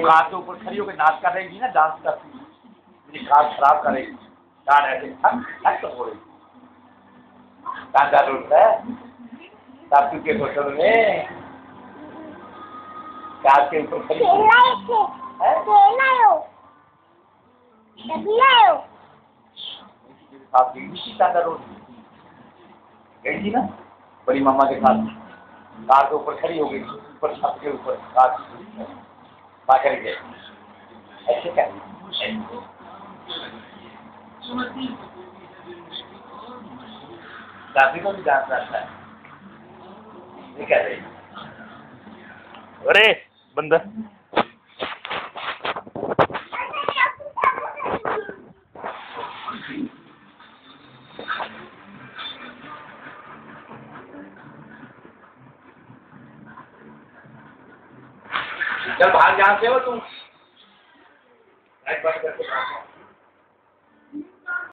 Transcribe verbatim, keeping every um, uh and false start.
Car के ऊपर खड़ी होकर नाच कर रही थी ना, डांस करती थी, मेरी कार खराब कर रही थी, कार ऐसे ठक ठक तो हो रही, कांदा रोड है सासू के होटल में, कार के ऊपर खड़ी आप कांदा रोड गई थी ना बड़ी मामा के साथ, कार के ऊपर खड़ी हो गई, ऊपर छत के ऊपर कार पाकर गए ऐसे क्या दादी को भी डांस आता है, ये क्या रही? अरे बंदा चल भाग, जहाँ से हो तुम, लाइट बंद करके